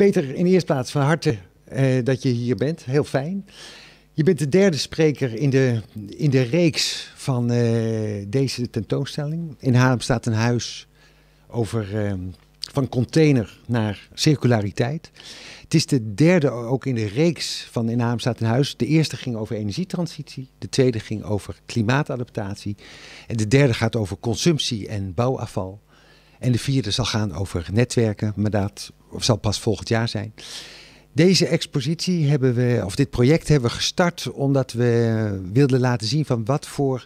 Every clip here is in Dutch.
Peter, in de eerste plaats van harte dat je hier bent. Heel fijn. Je bent de derde spreker in de reeks van deze tentoonstelling. In Haarlem staat een huis over van container naar circulariteit. Het is de derde ook in de reeks van In Haarlem staat een huis. De eerste ging over energietransitie. De tweede ging over klimaatadaptatie. En de derde gaat over consumptie en bouwafval. En de vierde zal gaan over netwerken, maar dat zal pas volgend jaar zijn. Deze expositie dit project hebben we gestart omdat we wilden laten zien van wat voor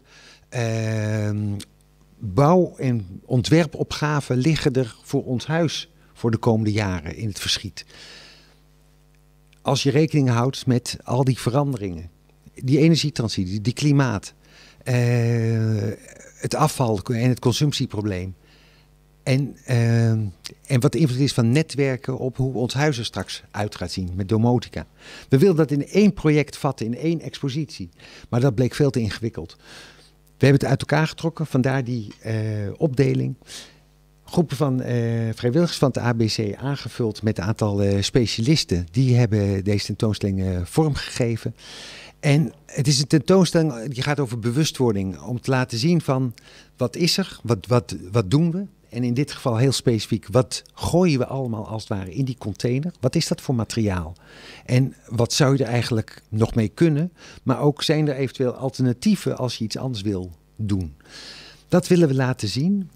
bouw- en ontwerpopgaven liggen er voor ons huis voor de komende jaren in het verschiet. Als je rekening houdt met al die veranderingen, die energietransitie, die klimaat, het afval en het consumptieprobleem. En wat de invloed is van netwerken op hoe ons huis er straks uit gaat zien met domotica. We wilden dat in één project vatten, in één expositie. Maar dat bleek veel te ingewikkeld. We hebben het uit elkaar getrokken, vandaar die opdeling. Groepen van vrijwilligers van het ABC aangevuld met een aantal specialisten. Die hebben deze tentoonstelling vormgegeven. En het is een tentoonstelling die gaat over bewustwording. Om te laten zien van wat is er, wat doen we. En in dit geval heel specifiek, wat gooien we allemaal als het ware in die container? Wat is dat voor materiaal? En wat zou je er eigenlijk nog mee kunnen? Maar ook zijn er eventueel alternatieven als je iets anders wil doen? Dat willen we laten zien.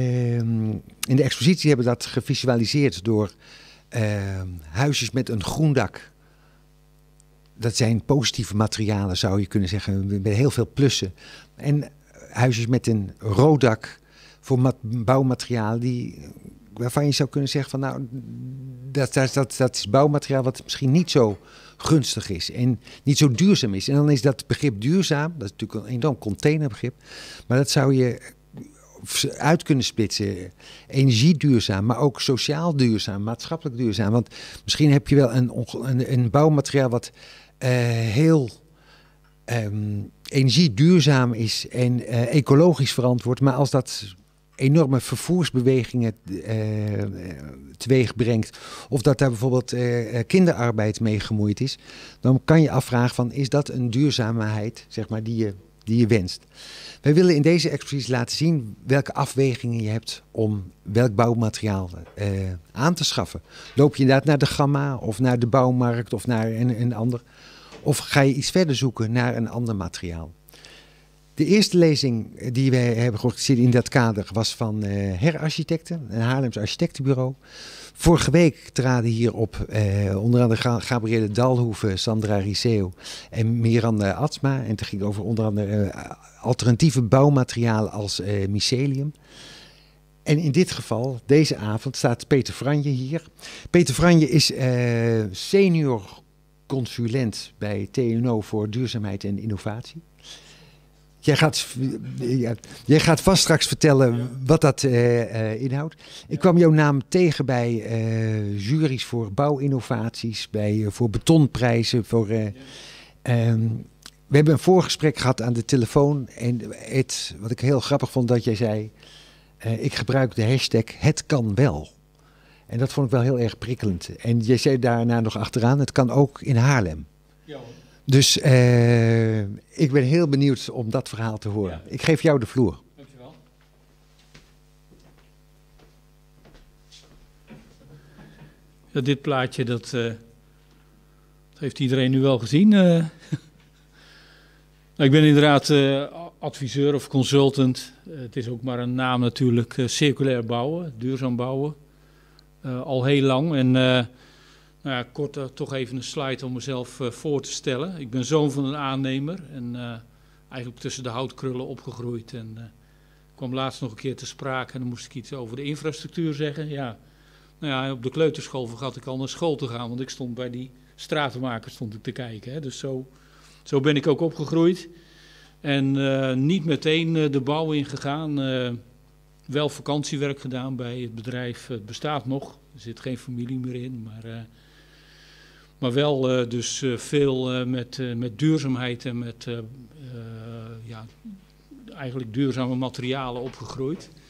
In de expositie hebben we dat gevisualiseerd door huisjes met een groen dak. Dat zijn positieve materialen, zou je kunnen zeggen, met heel veel plussen. En huisjes met een rood dak voor bouwmaterialen waarvan je zou kunnen zeggen van nou, dat is bouwmateriaal wat misschien niet zo gunstig is en niet zo duurzaam is. En dan is dat begrip duurzaam, dat is natuurlijk een enorm containerbegrip, maar dat zou je uit kunnen splitsen. Energieduurzaam, maar ook sociaal duurzaam, maatschappelijk duurzaam. Want misschien heb je wel een bouwmateriaal wat heel energieduurzaam is en ecologisch verantwoord, maar als dat enorme vervoersbewegingen teweeg brengt, of dat daar bijvoorbeeld kinderarbeid mee gemoeid is, dan kan je afvragen van, is dat een duurzaamheid, zeg maar, die je wenst? Wij willen in deze expositie laten zien welke afwegingen je hebt om welk bouwmateriaal aan te schaffen. Loop je inderdaad naar de Gamma of naar de bouwmarkt of naar een ander? Of ga je iets verder zoeken naar een ander materiaal? De eerste lezing die wij hebben georganiseerd in dat kader was van Herarchitecten, een Haarlems architectenbureau. Vorige week traden hier op onder andere Gabrielle Dalhoeve, Sandra Riseo en Miranda Atsma. En het ging over onder andere alternatieve bouwmaterialen als mycelium. En in dit geval, deze avond, staat Peter Franje hier. Peter Franje is senior consulent bij TNO voor duurzaamheid en innovatie. Jij gaat vast straks vertellen wat dat inhoudt. Ik kwam jouw naam tegen bij juries voor bouwinnovaties, voor betonprijzen. We hebben een voorgesprek gehad aan de telefoon. En wat ik heel grappig vond dat jij zei, ik gebruik de hashtag het kan wel. En dat vond ik wel heel erg prikkelend. En jij zei daarna nog achteraan, het kan ook in Haarlem. Ja. Dus ik ben heel benieuwd om dat verhaal te horen. Ja. Ik geef jou de vloer. Dankjewel. Ja, dit plaatje, dat heeft iedereen nu wel gezien. Ik ben inderdaad adviseur of consultant. Het is ook maar een naam natuurlijk. Circulair bouwen, duurzaam bouwen. Al heel lang. En kort toch even een slide om mezelf voor te stellen. Ik ben zoon van een aannemer en eigenlijk tussen de houtkrullen opgegroeid. En kwam laatst nog een keer te sprake en dan moest ik iets over de infrastructuur zeggen. Ja, op de kleuterschool vergat ik al naar school te gaan, want ik stond bij die stratenmaker te kijken. Hè. Dus zo ben ik ook opgegroeid. En niet meteen de bouw ingegaan. Wel vakantiewerk gedaan bij het bedrijf. Het bestaat nog, er zit geen familie meer in, maar wel dus veel met duurzaamheid en met eigenlijk duurzame materialen opgegroeid.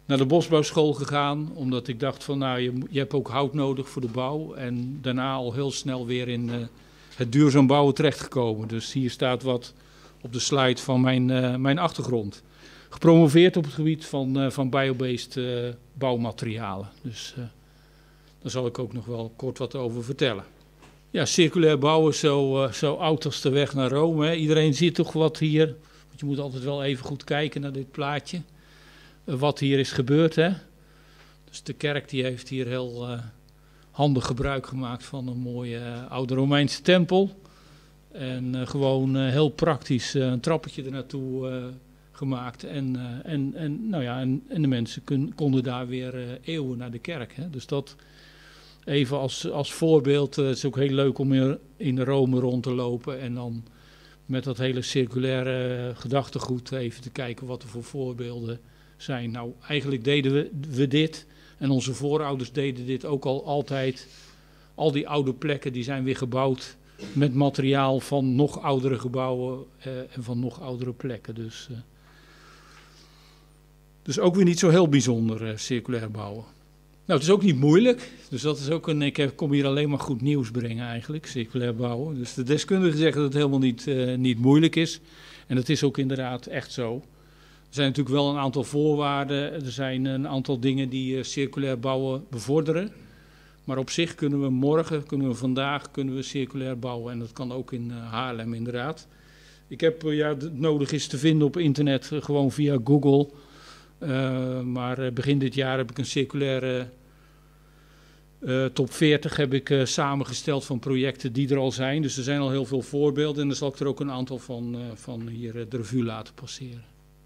naar de bosbouwschool gegaan, omdat ik dacht van nou, je hebt ook hout nodig voor de bouw. En daarna al heel snel weer in het duurzaam bouwen terechtgekomen. Dus hier staat wat op de slide van mijn achtergrond. Gepromoveerd op het gebied van biobased bouwmaterialen. Dus daar zal ik ook nog wel kort wat over vertellen. Ja, circulair bouwen zo oud als de weg naar Rome. Hè. Iedereen ziet toch wat hier, want je moet altijd wel even goed kijken naar dit plaatje. Wat hier is gebeurd. Hè. Dus de kerk die heeft hier heel handig gebruik gemaakt van een mooie oude Romeinse tempel. En gewoon heel praktisch een trappetje ernaartoe gemaakt. En de mensen konden daar weer eeuwen naar de kerk. Hè. Dus dat even als voorbeeld. Het is ook heel leuk om in Rome rond te lopen. En dan met dat hele circulaire gedachtegoed even te kijken wat er voor voorbeelden zijn. Nou, eigenlijk deden we dit. En onze voorouders deden dit ook al altijd. Al die oude plekken die zijn weer gebouwd met materiaal van nog oudere gebouwen en van nog oudere plekken. Dus ook weer niet zo heel bijzonder circulair bouwen. Nou, het is ook niet moeilijk. Dus dat is ook ik kom hier alleen maar goed nieuws brengen eigenlijk, circulair bouwen. Dus de deskundigen zeggen dat het helemaal niet moeilijk is. En dat is ook inderdaad echt zo. Er zijn natuurlijk wel een aantal voorwaarden. Er zijn een aantal dingen die circulair bouwen bevorderen. Maar op zich kunnen we vandaag circulair bouwen. En dat kan ook in Haarlem inderdaad. Ik heb, het nodig is te vinden op internet, gewoon via Google. Maar begin dit jaar heb ik een circulaire top 40 heb ik samengesteld van projecten die er al zijn. Dus er zijn al heel veel voorbeelden. En dan zal ik er ook een aantal van hier de revue laten passeren.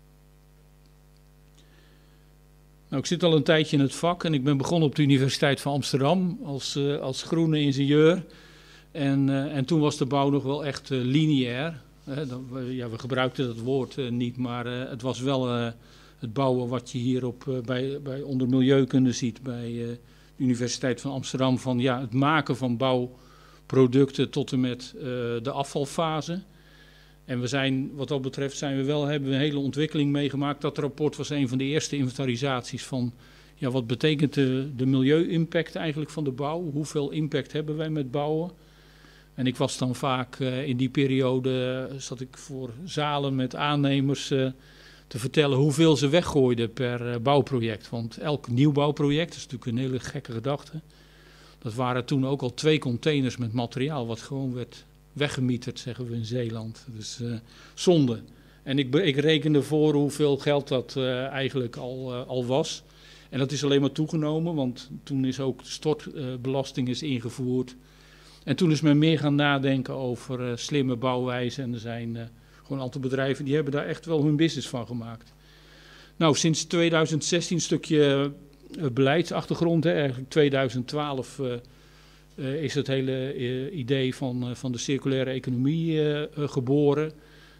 Nou, ik zit al een tijdje in het vak en ik ben begonnen op de Universiteit van Amsterdam als groene ingenieur. En toen was de bouw nog wel echt lineair. We gebruikten dat woord niet, maar het was wel het bouwen wat je hier bij onder milieukunde ziet bij de Universiteit van Amsterdam. Van het maken van bouwproducten tot en met de afvalfase. En wat dat betreft hebben we een hele ontwikkeling meegemaakt. Dat rapport was een van de eerste inventarisaties van wat betekent de milieu-impact eigenlijk van de bouw? Hoeveel impact hebben wij met bouwen? En ik was dan vaak in die periode, zat ik voor zalen met aannemers te vertellen hoeveel ze weggooiden per bouwproject. Want elk nieuw bouwproject, dat is natuurlijk een hele gekke gedachte. Dat waren toen ook al 2 containers met materiaal wat gewoon werd weggemieterd, zeggen we in Zeeland. Dus zonde. En ik rekende voor hoeveel geld dat eigenlijk al was. En dat is alleen maar toegenomen, want toen is ook de stortbelasting ingevoerd. En toen is men meer gaan nadenken over slimme bouwwijzen. En er zijn gewoon een aantal bedrijven die hebben daar echt wel hun business van gemaakt. Nou, sinds 2016 een stukje beleidsachtergrond. Eigenlijk 2012 is het hele idee van de circulaire economie geboren.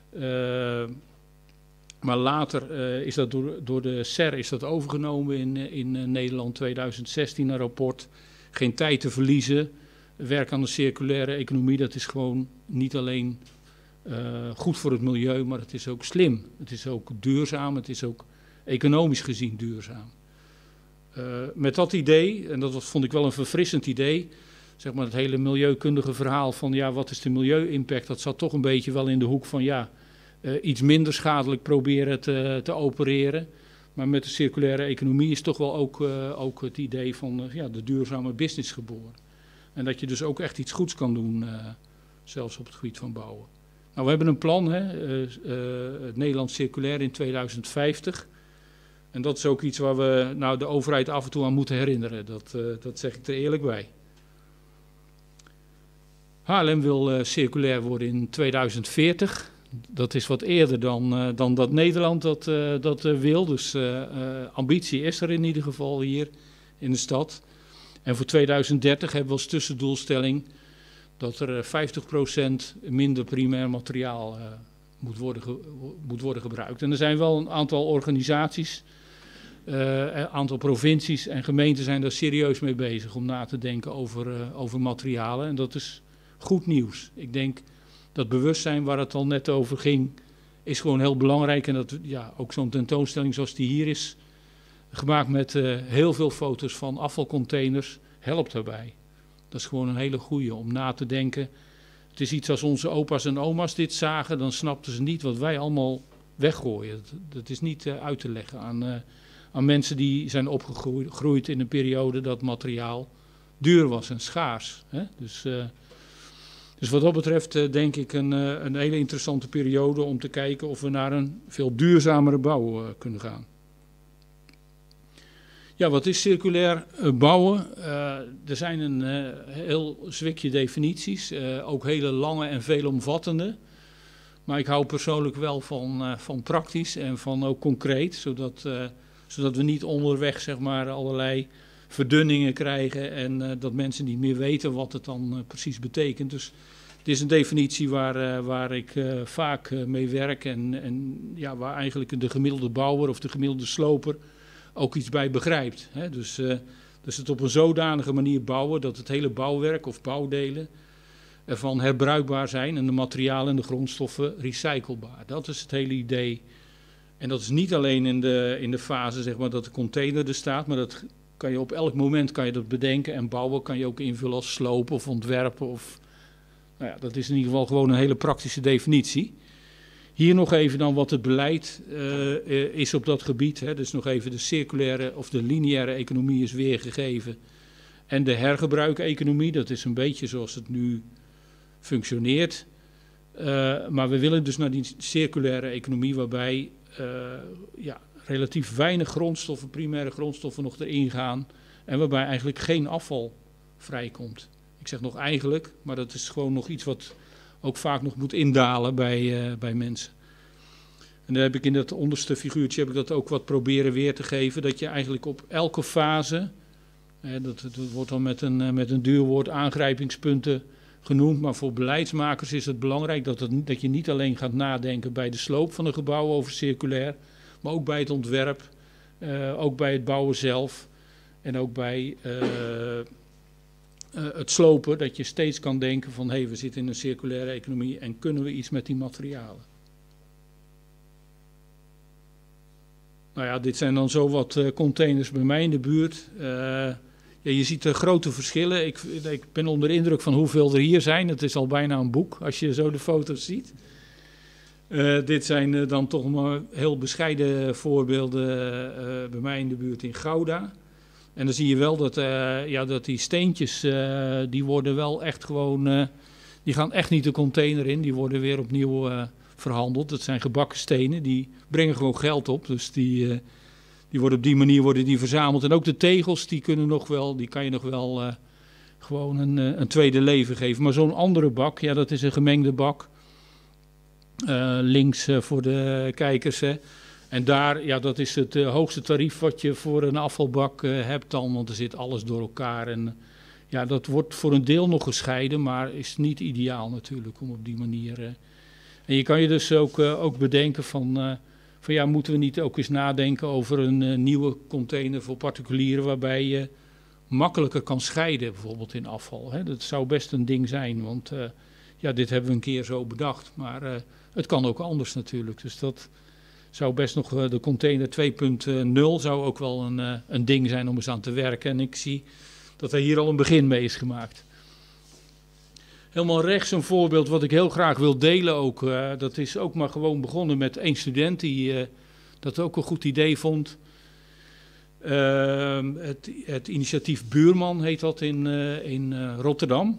Maar later is dat door de SER is dat overgenomen in Nederland. 2016 een rapport. Geen tijd te verliezen. Werk aan de circulaire economie, dat is gewoon niet alleen goed voor het milieu, maar het is ook slim. Het is ook duurzaam, het is ook economisch gezien duurzaam. Met dat idee, en dat vond ik wel een verfrissend idee, zeg maar het hele milieukundige verhaal van wat is de milieu-impact, dat zat toch een beetje wel in de hoek van iets minder schadelijk proberen te opereren. Maar met de circulaire economie is toch wel ook het idee van de duurzame business geboren. En dat je dus ook echt iets goeds kan doen, zelfs op het gebied van bouwen. Nou, we hebben een plan, het Nederland circulair in 2050. En dat is ook iets waar we de overheid af en toe aan moeten herinneren. Dat zeg ik er eerlijk bij. Haarlem wil circulair worden in 2040. Dat is wat eerder dan dat Nederland dat wil. Dus ambitie is er in ieder geval hier in de stad. En voor 2030 hebben we als tussendoelstelling dat er 50% minder primair materiaal moet worden gebruikt. En er zijn wel een aantal organisaties, een aantal provincies en gemeenten zijn daar serieus mee bezig om na te denken over materialen. En dat is goed nieuws. Ik denk dat bewustzijn waar het al net over ging, is gewoon heel belangrijk. En dat ook zo'n tentoonstelling zoals die hier is, gemaakt met heel veel foto's van afvalcontainers, helpt daarbij. Dat is gewoon een hele goeie om na te denken. Het is iets als onze opa's en oma's dit zagen, dan snapten ze niet wat wij allemaal weggooien. Dat is niet uit te leggen aan mensen die zijn opgegroeid in een periode dat materiaal duur was en schaars. Hè? Dus wat dat betreft denk ik een hele interessante periode om te kijken of we naar een veel duurzamere bouw kunnen gaan. Ja, wat is circulair bouwen? Er zijn een heel zwikje definities, ook hele lange en veelomvattende. Maar ik hou persoonlijk wel van praktisch en van ook concreet, zodat we niet onderweg zeg maar allerlei verdunningen krijgen en dat mensen niet meer weten wat het dan precies betekent. Dus het is een definitie waar ik vaak mee werk en ja, waar eigenlijk de gemiddelde bouwer of de gemiddelde sloper ook iets bij begrijpt. Hè? Dus het op een zodanige manier bouwen dat het hele bouwwerk of bouwdelen ervan herbruikbaar zijn en de materialen en de grondstoffen recyclebaar. Dat is het hele idee. En dat is niet alleen in de fase zeg maar, dat de container er staat, maar dat kan je op elk moment kan je dat bedenken en bouwen kan je ook invullen als slopen of ontwerpen. Nou ja, dat is in ieder geval gewoon een hele praktische definitie. Hier nog even dan wat het beleid is op dat gebied. Hè. Dus nog even de circulaire of de lineaire economie is weergegeven. En de hergebruikeconomie, dat is een beetje zoals het nu functioneert. Maar we willen dus naar die circulaire economie waarbij relatief weinig grondstoffen, primaire grondstoffen nog erin gaan. En waarbij eigenlijk geen afval vrijkomt. Ik zeg nog eigenlijk, maar dat is gewoon nog iets wat ook vaak nog moet indalen bij mensen. En dan heb ik in dat onderste figuurtje heb ik dat ook wat proberen weer te geven. Dat je eigenlijk op elke fase, dat wordt dan met een duur woord aangrijpingspunten genoemd. Maar voor beleidsmakers is het belangrijk dat je niet alleen gaat nadenken bij de sloop van een gebouw over circulair. Maar ook bij het ontwerp, ook bij het bouwen zelf en ook bij het slopen. Dat je steeds kan denken van we zitten in een circulaire economie en kunnen we iets met die materialen. Nou ja, dit zijn dan zo wat containers bij mij in de buurt. Je ziet grote verschillen. Ik ben onder de indruk van hoeveel er hier zijn. Het is al bijna een boek als je zo de foto's ziet. Dit zijn dan toch maar heel bescheiden voorbeelden bij mij in de buurt in Gouda. En dan zie je wel dat die steentjes, die worden wel echt gewoon, die gaan echt niet de container in. Die worden weer opnieuw verhandeld. Dat zijn gebakken stenen, die brengen gewoon geld op. Dus die worden op die manier verzameld. En ook de tegels, die kan je nog wel gewoon een tweede leven geven. Maar zo'n andere bak, ja, dat is een gemengde bak. Links voor de kijkers, hè. En daar, ja, dat is het hoogste tarief wat je voor een afvalbak hebt dan, want er zit alles door elkaar. En ja, dat wordt voor een deel nog gescheiden, maar is niet ideaal natuurlijk om op die manier. En je kan je dus ook bedenken van ja, moeten we niet ook eens nadenken over een nieuwe container voor particulieren waarbij je makkelijker kan scheiden, bijvoorbeeld in afval. Hè? Dat zou best een ding zijn, want ja, dit hebben we een keer zo bedacht, maar het kan ook anders natuurlijk. Dus dat zou best nog, de container 2.0 zou ook wel een ding zijn om eens aan te werken. En ik zie dat er hier al een begin mee is gemaakt. Helemaal rechts een voorbeeld wat ik heel graag wil delen ook. Dat is ook maar gewoon begonnen met één student die dat ook een goed idee vond. Het initiatief Buurman heet dat in Rotterdam.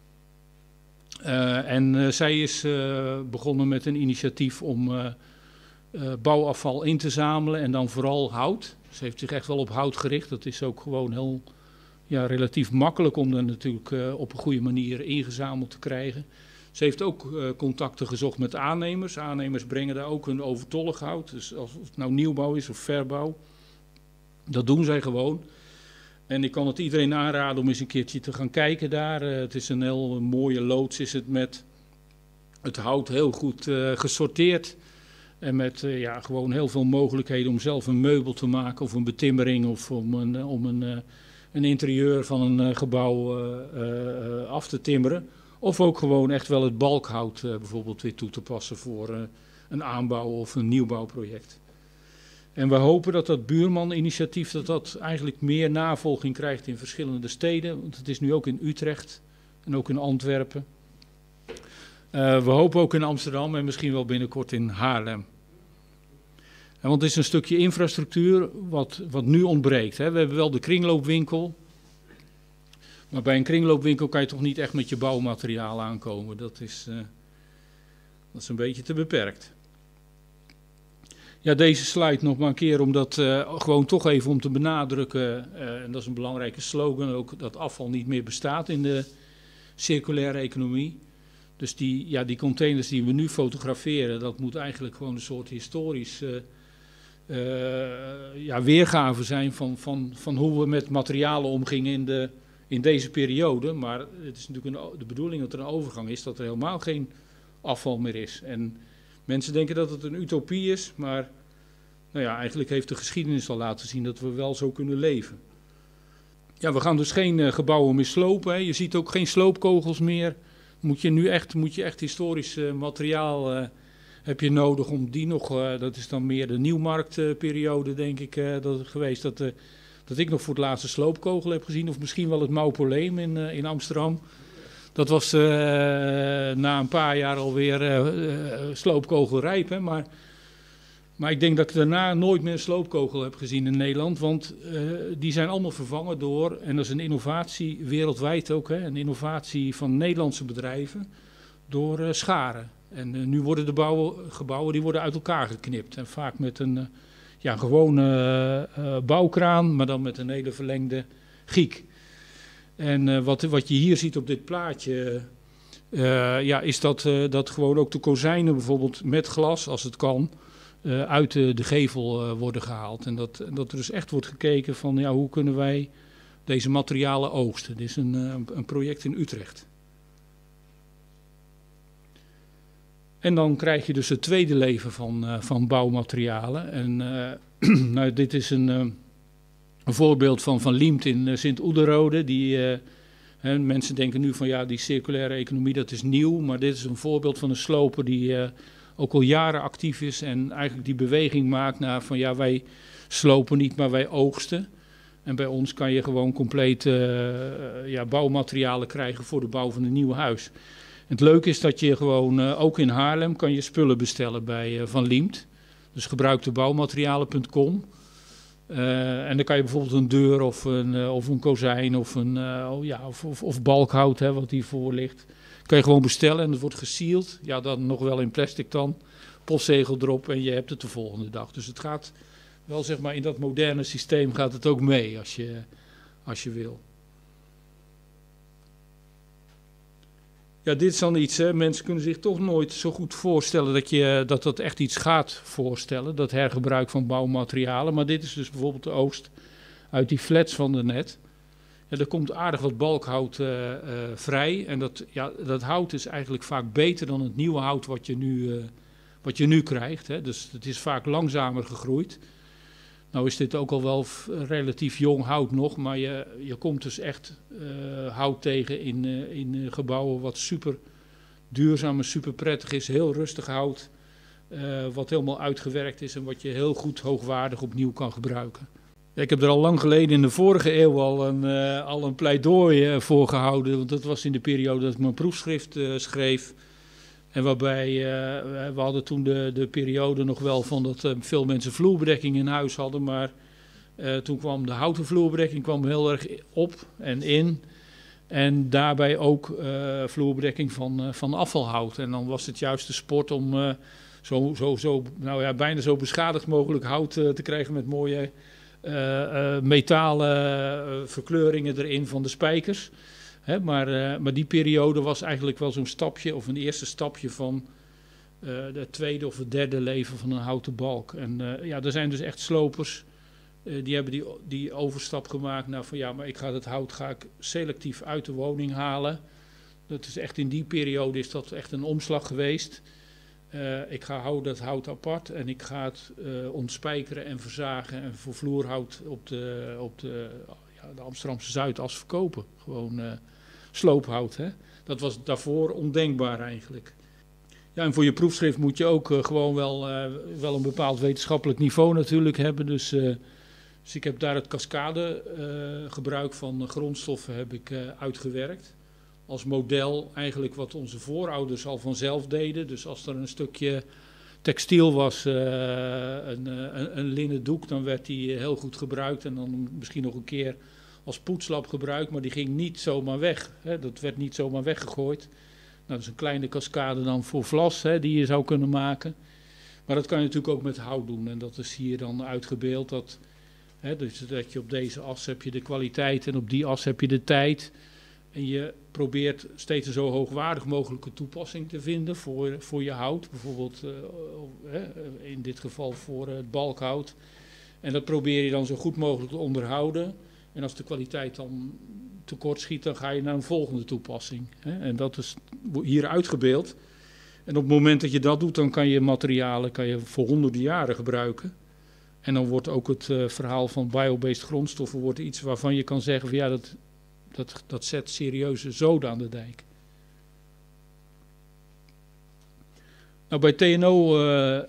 En zij is begonnen met een initiatief om bouwafval in te zamelen en dan vooral hout. Ze heeft zich echt wel op hout gericht. Dat is ook gewoon heel relatief makkelijk om dat natuurlijk op een goede manier ingezameld te krijgen. Ze heeft ook contacten gezocht met aannemers. Aannemers brengen daar ook hun overtollig hout. Dus of het nou nieuwbouw is of verbouw. Dat doen zij gewoon. En ik kan het iedereen aanraden om eens een keertje te gaan kijken daar. Het is een heel mooie loods, is het met het hout heel goed gesorteerd. En met gewoon heel veel mogelijkheden om zelf een meubel te maken of een betimmering of om een interieur van een gebouw af te timmeren. Of ook gewoon echt wel het balkhout bijvoorbeeld weer toe te passen voor een aanbouw of een nieuwbouwproject. En we hopen dat dat buurman-initiatief dat eigenlijk meer navolging krijgt in verschillende steden. Want het is nu ook in Utrecht en ook in Antwerpen. We hopen ook in Amsterdam en misschien wel binnenkort in Haarlem. En want het is een stukje infrastructuur wat nu ontbreekt. Hè. We hebben wel de kringloopwinkel. Maar bij een kringloopwinkel kan je toch niet echt met je bouwmateriaal aankomen. Dat is een beetje te beperkt. Ja, deze slide nog maar een keer om dat gewoon toch even om te benadrukken. En dat is een belangrijke slogan ook, dat afval niet meer bestaat in de circulaire economie. Dus die containers die we nu fotograferen, dat moet eigenlijk gewoon een soort historisch weergave zijn van hoe we met materialen omgingen in deze periode. Maar het is natuurlijk de bedoeling dat er een overgang is, dat er helemaal geen afval meer is. En mensen denken dat het een utopie is, maar eigenlijk heeft de geschiedenis al laten zien dat we wel zo kunnen leven. Ja, we gaan dus geen gebouwen meer slopen. Hè. Je ziet ook geen sloopkogels meer. Moet je echt historisch materiaal heb je nodig om die nog, dat is dan meer de nieuwmarktperiode denk ik geweest, dat ik nog voor het laatste sloopkogel heb gezien. Of misschien wel het Mausoleum in Amsterdam. Dat was na een paar jaar alweer sloopkogelrijp. Hè? Maar ik denk dat ik daarna nooit meer een sloopkogel heb gezien in Nederland. Want die zijn allemaal vervangen door, en dat is een innovatie wereldwijd ook, hè, een innovatie van Nederlandse bedrijven, door scharen. En nu worden de gebouwen die worden uit elkaar geknipt. En vaak met een gewone bouwkraan, maar dan met een hele verlengde giek. En wat je hier ziet op dit plaatje, is dat gewoon ook de kozijnen bijvoorbeeld met glas, als het kan, uit de gevel worden gehaald. En dat er dus echt wordt gekeken van hoe kunnen wij deze materialen oogsten. Dit is een project in Utrecht. En dan krijg je dus het tweede leven van bouwmaterialen. En dit is een voorbeeld van Liemt in Sint-Oederode. Mensen denken nu van die circulaire economie, dat is nieuw. Maar dit is een voorbeeld van een sloper die ook al jaren actief is. En eigenlijk die beweging maakt naar van wij slopen niet, maar wij oogsten. En bij ons kan je gewoon compleet bouwmaterialen krijgen voor de bouw van een nieuw huis. Het leuke is dat je gewoon, ook in Haarlem, kan je spullen bestellen bij Van Liemt. Dus gebruiktebouwmaterialen.com. En dan kan je bijvoorbeeld een deur of een kozijn of balkhout, wat hiervoor ligt, kan je gewoon bestellen en het wordt gesield. Ja, dan nog wel in plastic dan, postzegel erop en je hebt het de volgende dag. Dus het gaat wel, zeg maar, in dat moderne systeem gaat het ook mee als je wil. Ja, dit is dan iets, hè. Mensen kunnen zich toch nooit zo goed voorstellen dat echt iets gaat voorstellen, dat hergebruik van bouwmaterialen. Maar dit is dus bijvoorbeeld de oogst uit die flats van daarnet. Ja, er komt aardig wat balkhout vrij en dat hout is eigenlijk vaak beter dan het nieuwe hout wat je nu krijgt. Hè. Dus het is vaak langzamer gegroeid. Nou is dit ook al wel relatief jong hout nog, maar je komt dus echt hout tegen in gebouwen wat super duurzaam en super prettig is. Heel rustig hout, wat helemaal uitgewerkt is en wat je heel goed hoogwaardig opnieuw kan gebruiken. Ja, ik heb er al lang geleden in de vorige eeuw al een pleidooi voor gehouden, want dat was in de periode dat ik mijn proefschrift schreef. En waarbij, we hadden toen de periode nog wel van dat veel mensen vloerbedekking in huis hadden. Maar toen kwam de houten vloerbedekking heel erg op en in. En daarbij ook vloerbedekking van afvalhout. En dan was het juist de sport om bijna zo beschadigd mogelijk hout te krijgen met mooie metalen verkleuringen erin van de spijkers. Hè, maar die periode was eigenlijk wel zo'n stapje, of een eerste stapje van het tweede of het derde leven van een houten balk. En er zijn dus echt slopers die hebben die overstap gemaakt naar van maar ik ga het hout selectief uit de woning halen. Dat is echt in die periode is dat echt een omslag geweest. Ik ga dat hout apart en ik ga het ontspijkeren en verzagen en voor vloerhout op de Amsterdamse Zuidas verkopen. Gewoon sloophout, hè. Dat was daarvoor ondenkbaar eigenlijk. Ja, en voor je proefschrift moet je ook gewoon wel een bepaald wetenschappelijk niveau natuurlijk hebben. Dus ik heb daar het cascadegebruik van grondstoffen heb ik uitgewerkt. Als model eigenlijk wat onze voorouders al vanzelf deden. Dus als er een stukje textiel was, een linnen doek, dan werd die heel goed gebruikt. En dan misschien nog een keer als poetslap gebruikt, maar die ging niet zomaar weg. Hè. Dat werd niet zomaar weggegooid. Nou, dat is een kleine cascade dan voor vlas, hè, die je zou kunnen maken. Maar dat kan je natuurlijk ook met hout doen. En dat is hier dan uitgebeeld. Dus dat je op deze as heb je de kwaliteit en op die as heb je de tijd. En je probeert steeds een zo hoogwaardig mogelijke toepassing te vinden voor je hout. Bijvoorbeeld in dit geval voor het balkhout. En dat probeer je dan zo goed mogelijk te onderhouden. En als de kwaliteit dan tekort schiet, dan ga je naar een volgende toepassing. En dat is hier uitgebeeld. En op het moment dat je dat doet, dan kan je materialen voor honderden jaren gebruiken. En dan wordt ook het verhaal van biobased grondstoffen wordt iets waarvan je kan zeggen van ja, dat zet serieuze zoden aan de dijk. Nou, bij TNO,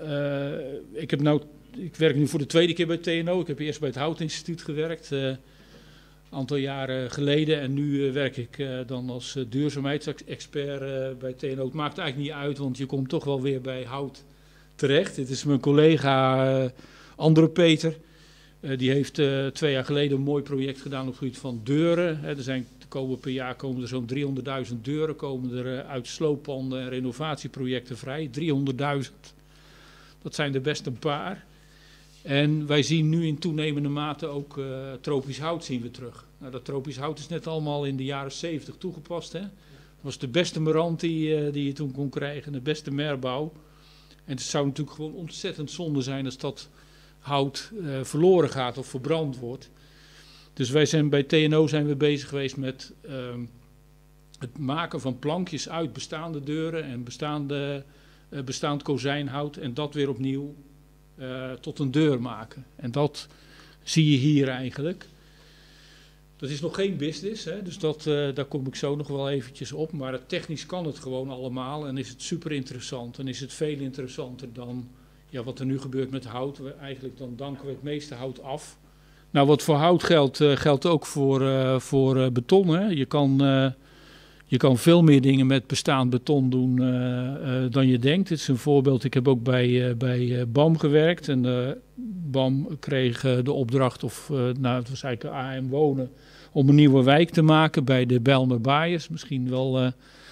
ik werk nu voor de tweede keer bij TNO. Ik heb eerst bij het Houtinstituut gewerkt, een aantal jaren geleden. En nu werk ik dan als duurzaamheidsexpert bij TNO. Het maakt eigenlijk niet uit, want je komt toch wel weer bij hout terecht. Dit is mijn collega, andere Peter. Die heeft 2 jaar geleden een mooi project gedaan op het gebied van deuren. Per jaar komen er zo'n 300.000 deuren komen er uit slooppanden en renovatieprojecten vrij. 300.000. Dat zijn er best een paar. En wij zien nu in toenemende mate ook tropisch hout zien we terug. Nou, dat tropisch hout is net allemaal in de jaren 70 toegepast. Hè? Dat was de beste merant die je toen kon krijgen, de beste merbouw. En het zou natuurlijk gewoon ontzettend zonde zijn als dat hout verloren gaat of verbrand wordt. Dus bij TNO zijn we bezig geweest met het maken van plankjes uit bestaande deuren en bestaand kozijnhout en dat weer opnieuw tot een deur maken. En dat zie je hier eigenlijk. Dat is nog geen business, hè? Dus daar kom ik zo nog wel eventjes op. Maar technisch kan het gewoon allemaal en is het super interessant. En is het veel interessanter dan wat er nu gebeurt met hout. Eigenlijk dan danken we het meeste hout af. Nou, wat voor hout geldt ook voor beton. Hè? Je kan veel meer dingen met bestaand beton doen dan je denkt. Dit is een voorbeeld. Ik heb ook bij BAM gewerkt. En BAM kreeg de opdracht, het was eigenlijk de AM Wonen, om een nieuwe wijk te maken bij de Bijlmerbaaiers. Misschien wel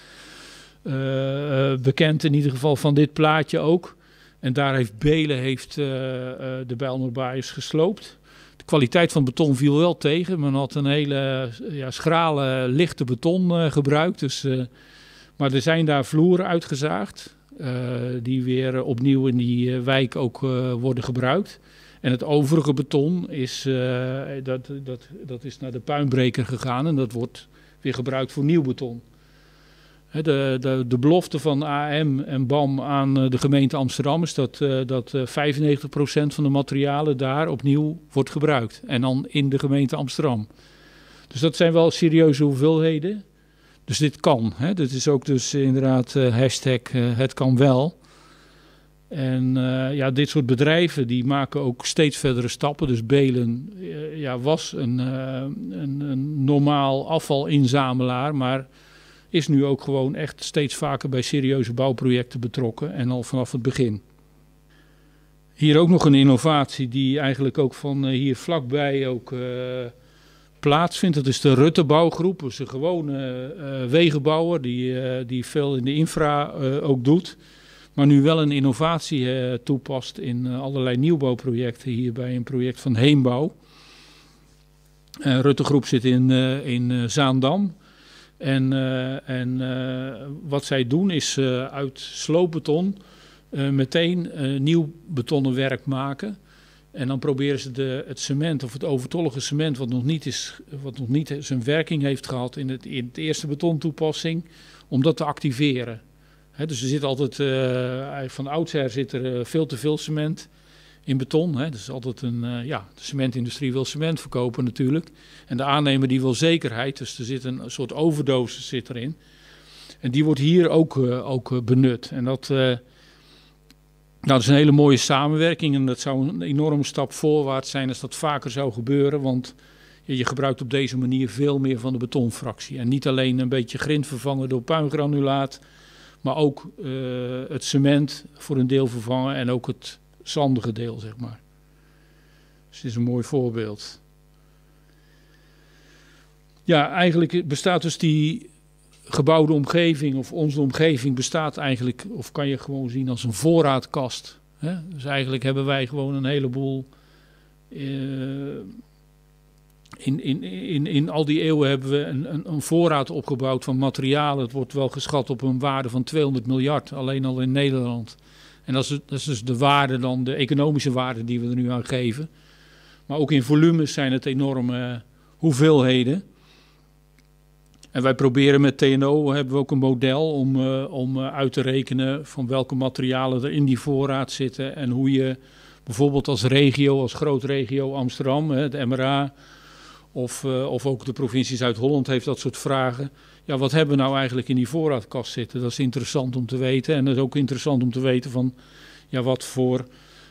bekend in ieder geval van dit plaatje ook. En daar heeft Beelen de Bijlmerbaaiers gesloopt. De kwaliteit van beton viel wel tegen. Men had een hele schrale, lichte beton gebruikt. Maar er zijn daar vloeren uitgezaagd. Die weer opnieuw in die wijk ook worden gebruikt. En het overige beton is naar de puinbreker gegaan. En dat wordt weer gebruikt voor nieuw beton. De belofte van AM en BAM aan de gemeente Amsterdam is dat 95% van de materialen daar opnieuw wordt gebruikt. En dan in de gemeente Amsterdam. Dus dat zijn wel serieuze hoeveelheden. Dus dit kan. Dit is ook dus inderdaad hashtag het kan wel. En dit soort bedrijven die maken ook steeds verdere stappen. Dus Beelen was een normaal afvalinzamelaar, maar is nu ook gewoon echt steeds vaker bij serieuze bouwprojecten betrokken en al vanaf het begin. Hier ook nog een innovatie die eigenlijk ook van hier vlakbij ook plaatsvindt. Dat is de Rutte Bouwgroep. Dat is een gewone wegenbouwer die veel in de infra ook doet. Maar nu wel een innovatie toepast in allerlei nieuwbouwprojecten hier bij een project van Heembouw. Rutte Groep zit in Zaandam. En wat zij doen is uit sloopbeton meteen nieuw betonnen werk maken. En dan proberen ze het cement of het overtollige cement wat nog niet zijn werking heeft gehad in het eerste betontoepassing, om dat te activeren. Dus er zit altijd, van oudsher zit er veel te veel cement in beton. Dus altijd de cementindustrie wil cement verkopen natuurlijk. En de aannemer die wil zekerheid, dus er zit een soort overdosis erin. En die wordt hier ook benut. En dat is een hele mooie samenwerking. En dat zou een enorme stap voorwaarts zijn als dat vaker zou gebeuren. Want je gebruikt op deze manier veel meer van de betonfractie. En niet alleen een beetje grind vervangen door puingranulaat. Maar ook het cement voor een deel vervangen. En ook het zandige deel, zeg maar. Dus het is een mooi voorbeeld. Ja, eigenlijk bestaat dus die gebouwde omgeving of onze omgeving bestaat eigenlijk, of kan je gewoon zien als een voorraadkast. Hè? Dus eigenlijk hebben wij gewoon een heleboel, in al die eeuwen hebben we een voorraad opgebouwd van materialen. Het wordt wel geschat op een waarde van 200 miljard, alleen al in Nederland. En dat is dus de waarde dan, de economische waarde die we er nu aan geven. Maar ook in volumes zijn het enorme hoeveelheden. En wij proberen met TNO, hebben we ook een model om uit te rekenen van welke materialen er in die voorraad zitten. En hoe je bijvoorbeeld als regio, als groot regio Amsterdam, de MRA of ook de provincie Zuid-Holland heeft dat soort vragen. Ja, wat hebben we nou eigenlijk in die voorraadkast zitten? Dat is interessant om te weten. En dat is ook interessant om te weten van, ja, wat voor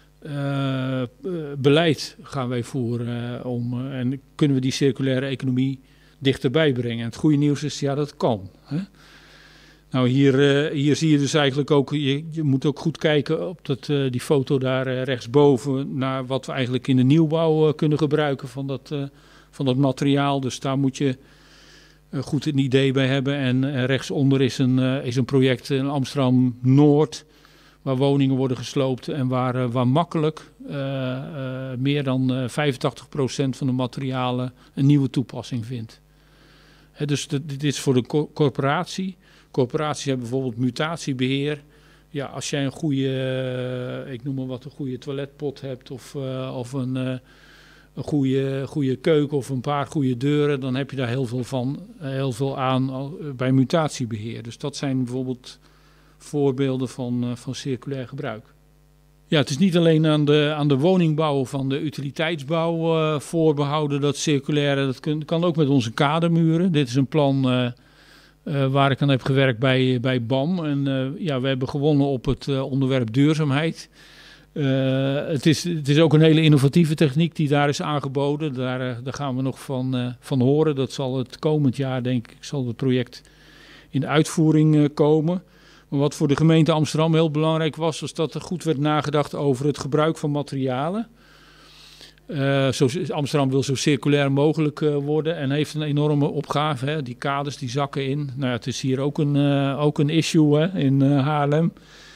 beleid gaan wij voeren en kunnen we die circulaire economie dichterbij brengen. En het goede nieuws is, ja, dat kan. Hè? Nou, hier zie je dus eigenlijk ook, je moet ook goed kijken op die foto daar rechtsboven, naar wat we eigenlijk in de nieuwbouw kunnen gebruiken van dat materiaal. Dus daar moet je goed een idee bij hebben. En rechtsonder is een project in Amsterdam-Noord, waar woningen worden gesloopt en waar makkelijk meer dan 85% van de materialen een nieuwe toepassing vindt. Dus dit is voor de corporatie. Corporaties hebben bijvoorbeeld mutatiebeheer. Ja, als jij een goede, ik noem maar wat, een goede toiletpot hebt of een goede keuken of een paar goede deuren, dan heb je daar heel veel aan bij mutatiebeheer. Dus dat zijn bijvoorbeeld voorbeelden van circulair gebruik. Ja, het is niet alleen aan de woningbouw van de utiliteitsbouw voorbehouden dat circulaire. Dat kan ook met onze kadermuren. Dit is een plan waar ik aan heb gewerkt bij BAM. En we hebben gewonnen op het onderwerp duurzaamheid. Het is ook een hele innovatieve techniek die daar is aangeboden. Daar gaan we nog van horen. Dat zal het komend jaar, denk ik, zal het project in de uitvoering komen. Maar wat voor de gemeente Amsterdam heel belangrijk was dat er goed werd nagedacht over het gebruik van materialen. Amsterdam wil zo circulair mogelijk worden en heeft een enorme opgave. Hè. Die kaders die zakken in. Nou ja, het is hier ook een issue hè, in Haarlem.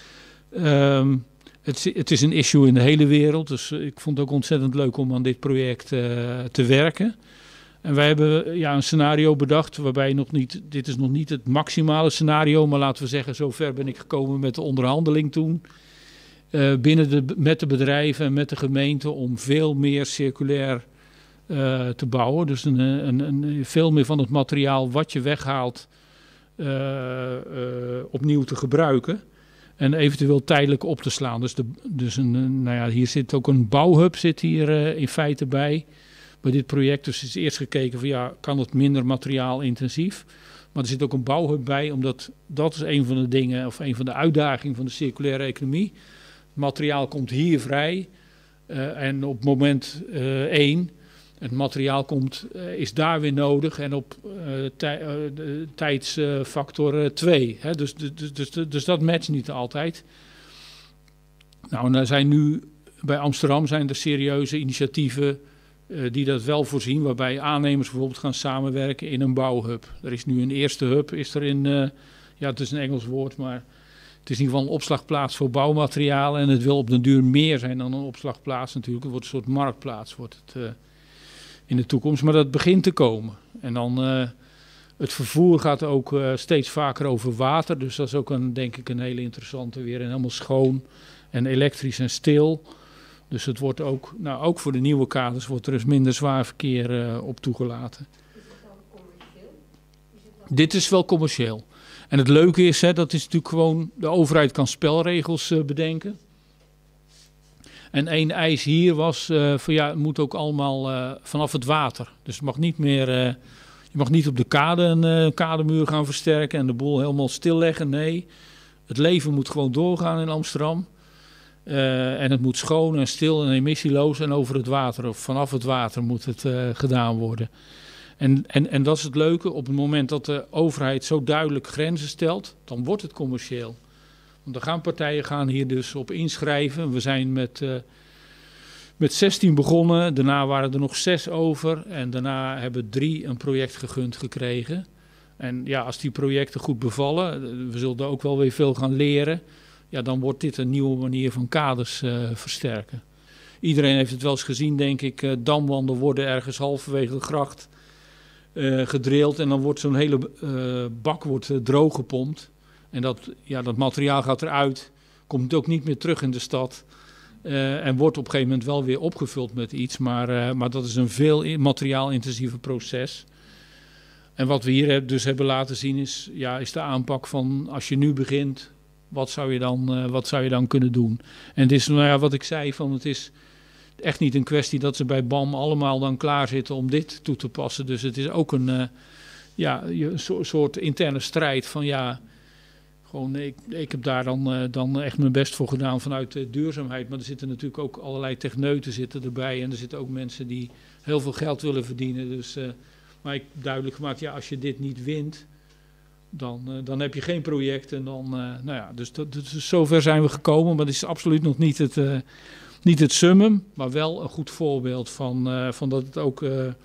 Het is een issue in de hele wereld. Dus ik vond het ook ontzettend leuk om aan dit project te werken. En wij hebben een scenario bedacht waarbij dit is nog niet het maximale scenario, maar laten we zeggen, zover ben ik gekomen met de onderhandeling toen. Met de bedrijven en met de gemeente om veel meer circulair te bouwen. Dus veel meer van het materiaal wat je weghaalt opnieuw te gebruiken. En eventueel tijdelijk op te slaan. Dus hier zit ook een bouwhub zit hier in feite bij dit project. Dus is eerst gekeken van kan het minder materiaal intensief. Maar er zit ook een bouwhub bij, omdat dat is een van de dingen of een van de uitdagingen van de circulaire economie. Het materiaal komt hier vrij en op moment 1, het materiaal is daar weer nodig en op tijdsfactor 2. Hè? Dus dat matcht niet altijd. Nou, en er zijn nu bij Amsterdam zijn er serieuze initiatieven die dat wel voorzien, waarbij aannemers bijvoorbeeld gaan samenwerken in een bouwhub. Er is nu een eerste hub, het is een Engels woord, maar het is in ieder geval een opslagplaats voor bouwmaterialen en het wil op den duur meer zijn dan een opslagplaats natuurlijk. Het wordt een soort marktplaats in de toekomst, maar dat begint te komen. En dan het vervoer gaat ook steeds vaker over water, dus dat is ook denk ik een hele interessante weer en helemaal schoon en elektrisch en stil. Dus het wordt ook voor de nieuwe kaders wordt er dus minder zwaar verkeer op toegelaten. Is het dan commercieel? Dit is wel commercieel. En het leuke is, dat is natuurlijk gewoon, de overheid kan spelregels bedenken. En één eis hier was, het moet ook allemaal vanaf het water. Dus het mag niet meer, Je mag niet op de kade een kademuur gaan versterken en de boel helemaal stilleggen. Nee, het leven moet gewoon doorgaan in Amsterdam. En het moet schoon en stil en emissieloos en over het water of vanaf het water moet het gedaan worden. En dat is het leuke, op het moment dat de overheid zo duidelijk grenzen stelt, dan wordt het commercieel. Want er gaan partijen hier dus op inschrijven. We zijn met 16 begonnen, daarna waren er nog 6 over en daarna hebben 3 een project gegund gekregen. En ja, als die projecten goed bevallen, we zullen er ook wel weer veel gaan leren, ja, dan wordt dit een nieuwe manier van kaders versterken. Iedereen heeft het wel eens gezien, denk ik, damwanden worden ergens halverwege de gracht gedrild en dan wordt zo'n hele bak droog gepompt. En dat materiaal gaat eruit, komt ook niet meer terug in de stad. En wordt op een gegeven moment wel weer opgevuld met iets. Maar dat is een veel materiaalintensiever proces. En wat we hier dus hebben laten zien is de aanpak van als je nu begint, wat zou je dan kunnen doen? En het is wat ik zei, het is echt niet een kwestie dat ze bij BAM allemaal dan klaar zitten om dit toe te passen. Dus het is ook een soort interne strijd van ik heb daar dan echt mijn best voor gedaan vanuit de duurzaamheid. Maar er zitten natuurlijk ook allerlei techneuten zitten erbij. En er zitten ook mensen die heel veel geld willen verdienen. Dus, maar ik heb duidelijk gemaakt, als je dit niet wint, dan heb je geen project. En dus zover zijn we gekomen. Maar dat is absoluut nog niet het summum. Maar wel een goed voorbeeld van dat het ook,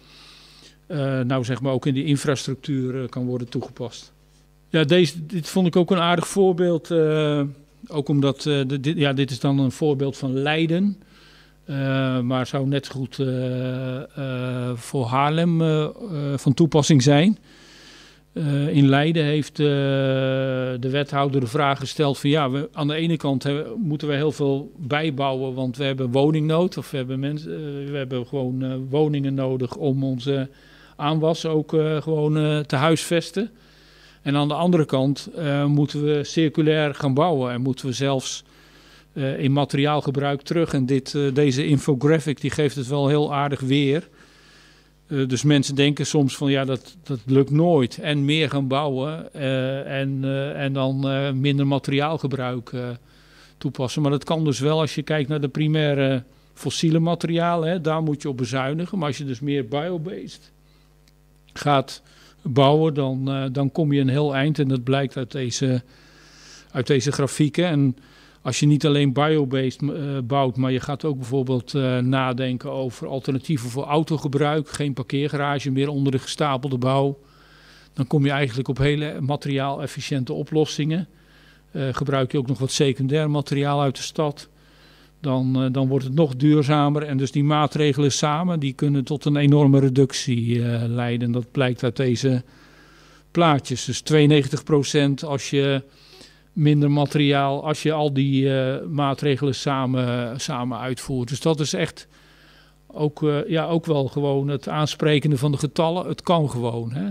ook in de infrastructuur kan worden toegepast. Ja, dit vond ik ook een aardig voorbeeld, ook omdat dit is dan een voorbeeld van Leiden, maar zou net zo goed voor Haarlem van toepassing zijn. In Leiden heeft de wethouder de vraag gesteld van aan de ene kant moeten we heel veel bijbouwen, want we hebben woningnood of we hebben gewoon woningen nodig om onze aanwas ook gewoon te huisvesten. En aan de andere kant moeten we circulair gaan bouwen en moeten we zelfs in materiaalgebruik terug. En deze infographic die geeft het wel heel aardig weer. Dus mensen denken soms van dat lukt nooit. En meer gaan bouwen en dan minder materiaalgebruik toepassen. Maar dat kan dus wel als je kijkt naar de primaire fossiele materialen. Daar moet je op bezuinigen. Maar als je dus meer biobased gaat bouwen, dan kom je een heel eind. En dat blijkt uit deze grafieken. En als je niet alleen biobased bouwt, maar je gaat ook bijvoorbeeld nadenken over alternatieven voor autogebruik. Geen parkeergarage meer onder de gestapelde bouw. Dan kom je eigenlijk op hele materiaal-efficiënte oplossingen. Gebruik je ook nog wat secundair materiaal uit de stad. Dan wordt het nog duurzamer. En dus die maatregelen samen, die kunnen tot een enorme reductie leiden. Dat blijkt uit deze plaatjes. Dus 92% als je minder materiaal, als je al die maatregelen samen uitvoert. Dus dat is echt ook wel gewoon het aansprekende van de getallen. Het kan gewoon. Hè?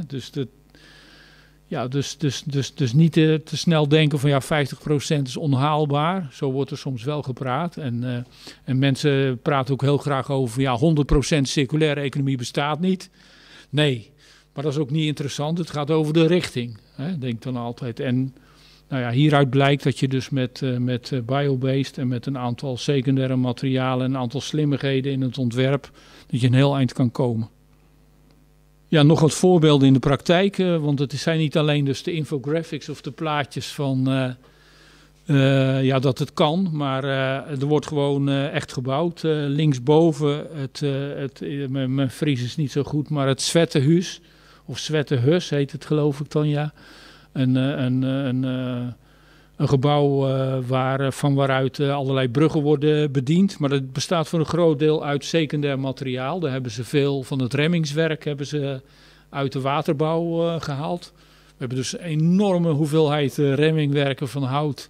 Dus niet te snel denken van 50% is onhaalbaar. Zo wordt er soms wel gepraat. En mensen praten ook heel graag over 100% circulaire economie bestaat niet. Nee, maar dat is ook niet interessant. Het gaat over de richting, denk dan altijd. En hieruit blijkt dat je dus met biobased en met een aantal secundaire materialen en een aantal slimmigheden in het ontwerp, dat je een heel eind kan komen. Ja, nog wat voorbeelden in de praktijk, want het zijn niet alleen dus de infographics of de plaatjes van dat het kan, maar er wordt gewoon echt gebouwd. Linksboven, mijn Fries is niet zo goed, maar het Zwettehuis, of Zwettehuis heet het geloof ik dan, Een gebouw van waaruit allerlei bruggen worden bediend. Maar dat bestaat voor een groot deel uit secundair materiaal. Daar hebben ze veel van het remmingswerk uit de waterbouw gehaald. We hebben dus een enorme hoeveelheid remmingwerken van hout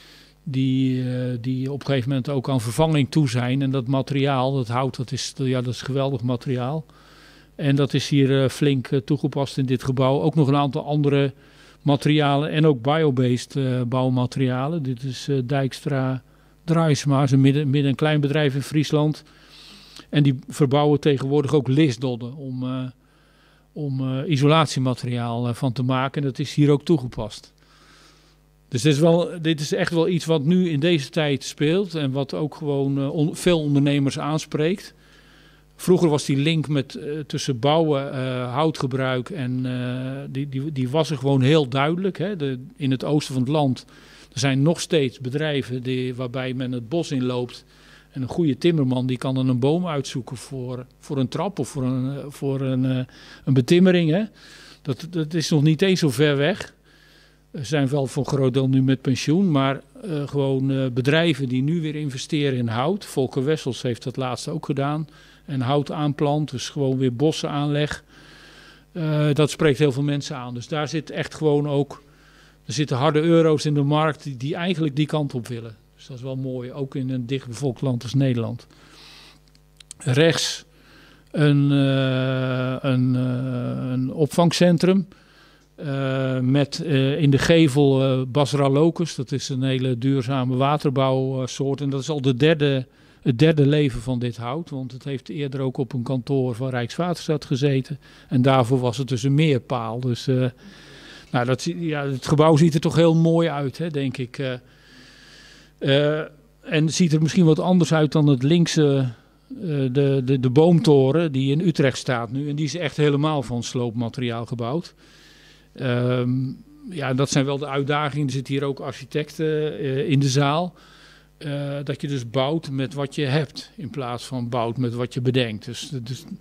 die op een gegeven moment ook aan vervanging toe zijn. En dat materiaal, dat hout, dat is geweldig materiaal. En dat is hier flink toegepast in dit gebouw. Ook nog een aantal andere materialen en ook biobased bouwmaterialen. Dit is Dijkstra Draaisma, is midden een klein bedrijf in Friesland. En die verbouwen tegenwoordig ook lisdodden om isolatiemateriaal van te maken. En dat is hier ook toegepast. Dus dit is echt wel iets wat nu in deze tijd speelt en wat ook gewoon veel ondernemers aanspreekt. Vroeger was die link tussen bouwen, houtgebruik en die was er gewoon heel duidelijk. Hè. In het oosten van het land er zijn nog steeds bedrijven waarbij men het bos inloopt. En een goede timmerman die kan dan een boom uitzoeken voor een trap of voor een betimmering. Hè. Dat is nog niet eens zo ver weg. We zijn wel voor een groot deel nu met pensioen, maar gewoon bedrijven die nu weer investeren in hout. Volker Wessels heeft dat laatst ook gedaan. En hout aanplant, dus gewoon weer bossen aanleg. Dat spreekt heel veel mensen aan. Dus daar zit echt gewoon ook, er zitten harde euro's in de markt die eigenlijk die kant op willen. Dus dat is wel mooi, ook in een dichtbevolkt land als Nederland. Rechts een opvangcentrum. Met in de gevel Basra locus, dat is een hele duurzame waterbouwsoort. En dat is al het derde leven van dit hout. Want het heeft eerder ook op een kantoor van Rijkswaterstaat gezeten. En daarvoor was het dus een meerpaal. Dus het gebouw ziet er toch heel mooi uit, hè, denk ik. En het ziet er misschien wat anders uit dan het linkse, de boomtoren die in Utrecht staat nu. En die is echt helemaal van sloopmateriaal gebouwd. Dat zijn wel de uitdagingen. Er zitten hier ook architecten in de zaal. Dat je dus bouwt met wat je hebt in plaats van bouwt met wat je bedenkt. Dus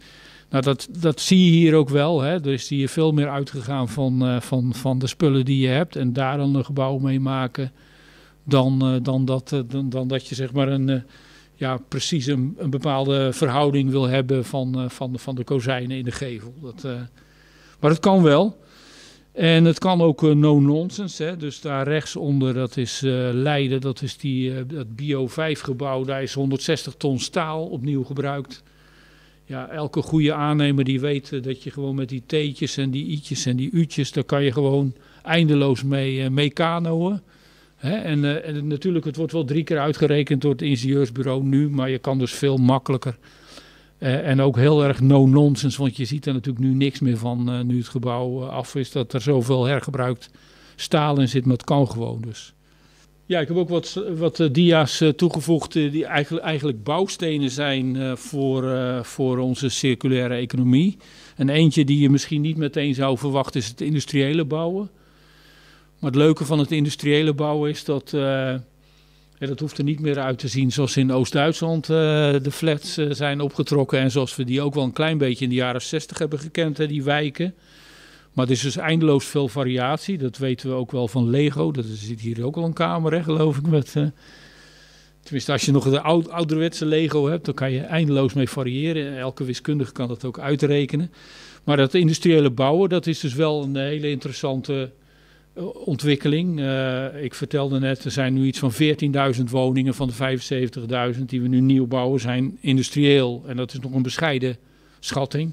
dat zie je hier ook wel. Hè. Er is hier veel meer uitgegaan van de spullen die je hebt en daar dan een gebouw mee maken dan dat je zeg maar precies een bepaalde verhouding wil hebben van de kozijnen in de gevel. Maar het kan wel. En het kan ook no-nonsense, hè. Dus daar rechtsonder, dat is Leiden, dat is dat Bio5 gebouw, daar is 160 ton staal opnieuw gebruikt. Ja, elke goede aannemer die weet dat je gewoon met die T'tjes en die i'tjes en die u'tjes, daar kan je gewoon eindeloos mee kanoën. Hè. En natuurlijk, het wordt wel 3 keer uitgerekend door het ingenieursbureau nu, maar je kan dus veel makkelijker. En ook heel erg no-nonsense, want je ziet er natuurlijk nu niks meer van nu het gebouw af is. Dat er zoveel hergebruikt staal in zit, maar het kan gewoon dus. Ja, ik heb ook wat dia's toegevoegd die eigenlijk bouwstenen zijn voor onze circulaire economie. En eentje die je misschien niet meteen zou verwachten is het industriële bouwen. Maar het leuke van het industriële bouwen is dat... dat hoeft er niet meer uit te zien zoals in Oost-Duitsland de flats zijn opgetrokken. En zoals we die ook wel een klein beetje in de jaren 60 hebben gekend, die wijken. Maar er is dus eindeloos veel variatie. Dat weten we ook wel van Lego. Er zit hier ook al een kamer, hè, geloof ik. Tenminste, als je nog de ouderwetse Lego hebt, dan kan je eindeloos mee variëren. Elke wiskundige kan dat ook uitrekenen. Maar dat industriële bouwen, dat is dus wel een hele interessante ontwikkeling. Ik vertelde net, er zijn nu iets van 14.000 woningen van de 75.000 die we nu nieuw bouwen, zijn industrieel. En dat is nog een bescheiden schatting.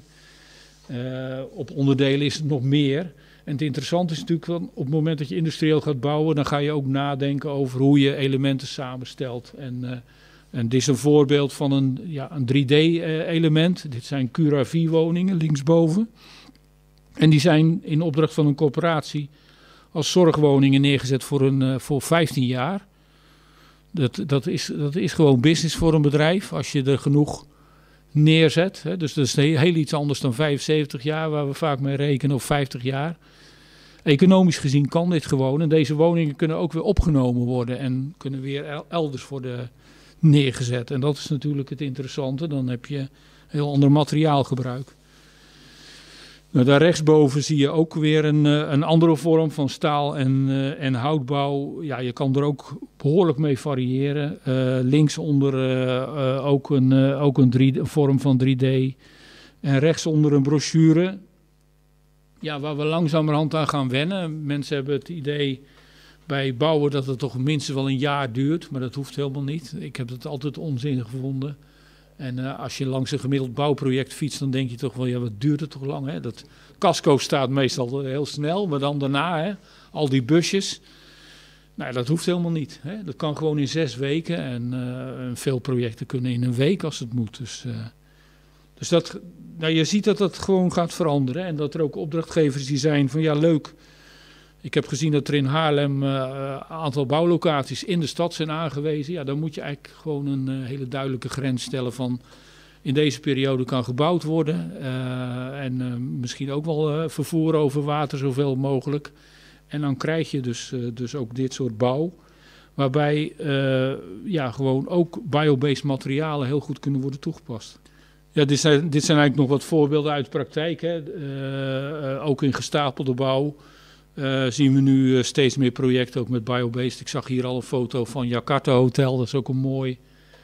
Op onderdelen is het nog meer. En het interessante is natuurlijk, op het moment dat je industrieel gaat bouwen, dan ga je ook nadenken over hoe je elementen samenstelt. En dit is een voorbeeld van een 3D-element. Dit zijn Curavi-woningen, linksboven. En die zijn in opdracht van een corporatie als zorgwoningen neergezet voor 15 jaar. Dat is gewoon business voor een bedrijf, als je er genoeg neerzet. Hè. Dus dat is heel iets anders dan 75 jaar, waar we vaak mee rekenen, of 50 jaar. Economisch gezien kan dit gewoon. En deze woningen kunnen ook weer opgenomen worden en kunnen weer elders worden neergezet. En dat is natuurlijk het interessante. Dan heb je heel ander materiaalgebruik. Nou, daar rechtsboven zie je ook weer een andere vorm van staal en houtbouw. Ja, je kan er ook behoorlijk mee variëren. Linksonder ook een vorm van 3D. En rechtsonder een brochure. Ja, waar we langzamerhand aan gaan wennen. Mensen hebben het idee bij bouwen dat het toch minstens wel een jaar duurt. Maar dat hoeft helemaal niet. Ik heb het altijd onzin gevonden. En als je langs een gemiddeld bouwproject fietst, dan denk je toch wel, ja, wat duurt het toch lang, hè? Dat casco staat meestal heel snel, maar dan daarna, hè, al die busjes. Nou, dat hoeft helemaal niet. Hè? Dat kan gewoon in 6 weken en veel projecten kunnen in een week als het moet. Dus Dus je ziet dat dat gewoon gaat veranderen. En dat er ook opdrachtgevers die zijn van ja, leuk. Ik heb gezien dat er in Haarlem een aantal bouwlocaties in de stad zijn aangewezen. Ja, dan moet je eigenlijk gewoon een hele duidelijke grens stellen van in deze periode kan gebouwd worden. Misschien ook wel vervoer over water zoveel mogelijk. En dan krijg je dus ook dit soort bouw. Waarbij gewoon ook biobased materialen heel goed kunnen worden toegepast. Ja, dit zijn eigenlijk nog wat voorbeelden uit de praktijk. Hè. Ook in gestapelde bouw zien we nu steeds meer projecten ook met biobased. Ik zag hier al een foto van Jakarta Hotel. Dat is ook een mooi